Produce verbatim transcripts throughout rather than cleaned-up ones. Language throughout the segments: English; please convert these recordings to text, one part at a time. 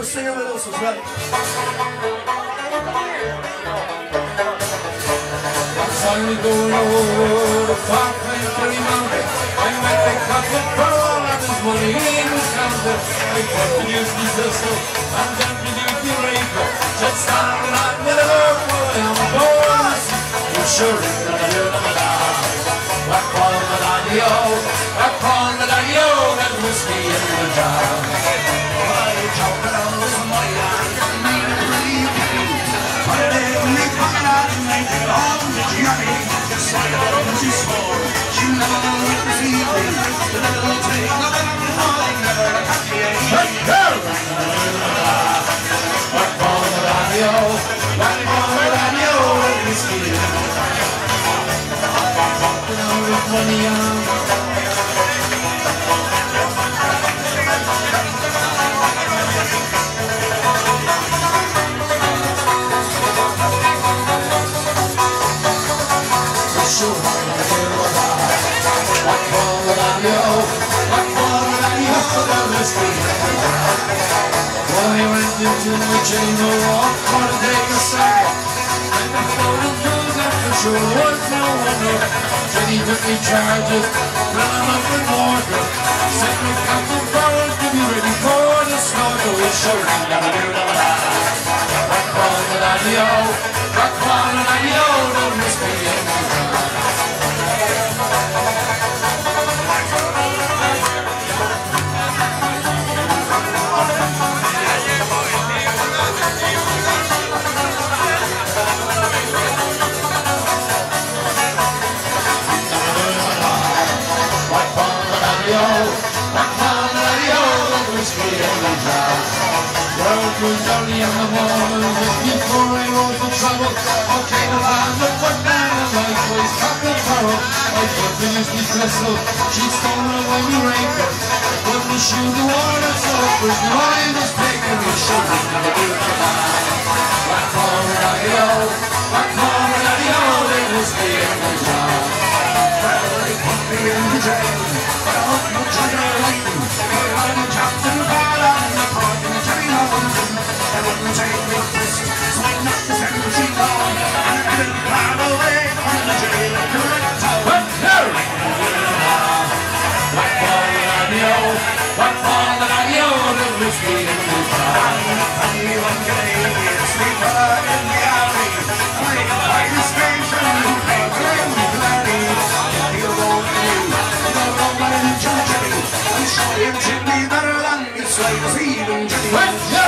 for singing with us as well. I'm finally going over the far country mountain. I met the couple for all of his money in his counter. I put the use the pistol and then the duty raper. Just start right with a low boy on the boys. You sure is gonna hear them laugh. Back on the daddy-o, back on the daddy-o, that whiskey in the jar. I chopped it out with my eyes and made it really pretty. Put it in the pocket and made it all the journey. Just like a little too small, she never let me see me. The little thing of it, I never got the age. Hey, go! Back on the daddy-o, back on the daddy-o, that whiskey in the jar. Money on. Well, he went into the chamber walk for to take a sack, and before the news after sure was no wonder. Then he took me charges, ran him up with mortar, sent me Captain Burrows to be ready for the snorkel. We sure ain't never do the last. Back on the daddy-o, back on the daddy-o, don't miss me in the grass. Was only in the morning before I rose for trouble. Okay, the land of what man and life was Captain Farrell. I put the Disney pistol, she stole away me raper. When we shoot the water, so it was no I was taking me shit. Never do the man. Back on the daddy-o, back on the daddy-o, they was me in the jar. Well, they put me in the jail, but I hope you try to like them. I'm Captain Farrell and the part in the Jerry Howland. I wouldn't take me fist, so I knocked the secretary down, and I didn't run away from the jail to the town. But no! Back on the daddy-o, back on the daddy-o, the whiskey in the jar. Funny one Canadian sleeper in the alley, playing by the station, playing the gladdy. He'll go to you, they'll go by the judgery, and show him chimney that are long, it's like a feeding Jimmy. But no!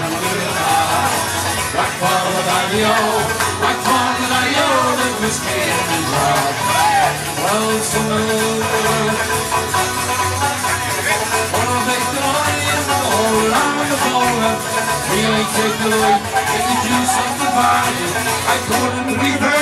Back on the daddy-o, back on the daddy-o, the whiskey in the jar. Well, smooth, wanna make the money and the whole round the ball. Really take the weight, if you do something bad, I couldn't be better.